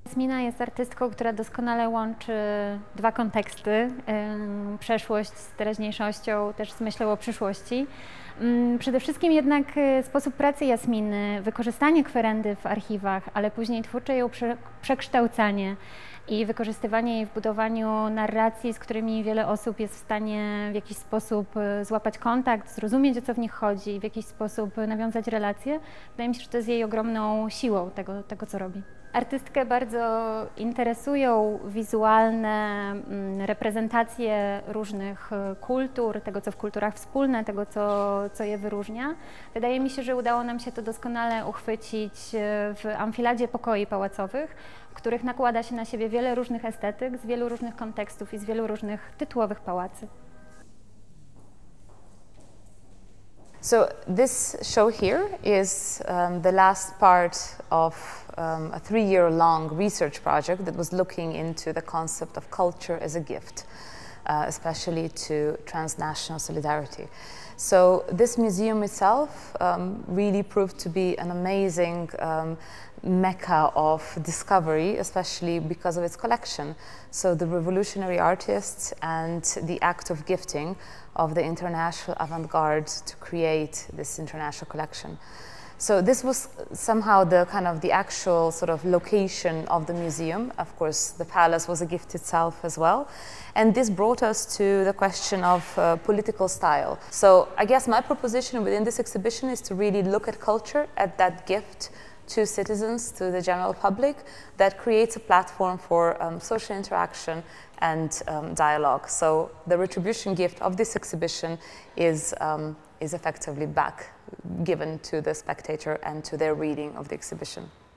Jasmina jest artystką, która doskonale łączy dwa konteksty, przeszłość z teraźniejszością, też z myślą o przyszłości. Przede wszystkim jednak sposób pracy Jasminy, wykorzystanie kwerendy w archiwach, ale później twórcze ją przekształcanie i wykorzystywanie jej w budowaniu narracji, z którymi wiele osób jest w stanie w jakiś sposób złapać kontakt, zrozumieć, o co w nich chodzi, w jakiś sposób nawiązać relacje. Wydaje mi się, że to jest jej ogromną siłą tego co robi. Artystkę bardzo interesują wizualne reprezentacje różnych kultur, tego co w kulturach wspólne, tego co je wyróżnia. Wydaje mi się, że udało nam się to doskonale uchwycić w amfiladzie pokoi pałacowych, w których nakłada się na siebie wiele różnych estetyk z wielu różnych kontekstów i z wielu różnych tytułowych pałacy. So this show here is the last part of a 3-year-long research project that was looking into the concept of culture as a gift, especially to transnational solidarity. So this museum itself really proved to be an amazing mecca of discovery, especially because of its collection. So the revolutionary artists and the act of gifting of the international avant-garde to create this international collection. So this was somehow the actual sort of location of the museum. Of course, the palace was a gift itself as well. And this brought us to the question of political style. So I guess my proposition within this exhibition is to really look at culture, at that gift to citizens, to the general public, that creates a platform for social interaction and dialogue. So the retribution gift of this exhibition is effectively back given to the spectator and to their reading of the exhibition.